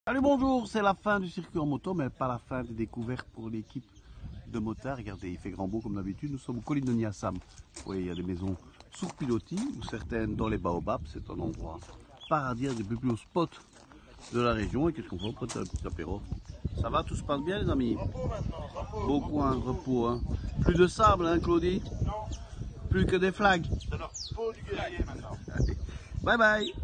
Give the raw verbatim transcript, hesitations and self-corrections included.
Salut, bonjour, c'est la fin du circuit en moto, mais pas la fin des découvertes pour l'équipe de motards. Regardez, il fait grand beau comme d'habitude. Nous sommes aux collines de Niassam. Vous voyez, il y a des maisons sur pilotis ou certaines dans les baobabs. C'est un endroit paradisiaque, des plus beaux spots de la région. Et qu'est-ce qu'on fait? On prend un petit apéro. Ça va, tout se passe bien, les amis? Beau coin, repos. Hein. Plus de sable, hein, Claudie? Non. Plus que des flags. C'est leur peau du guerrier maintenant. Bye bye.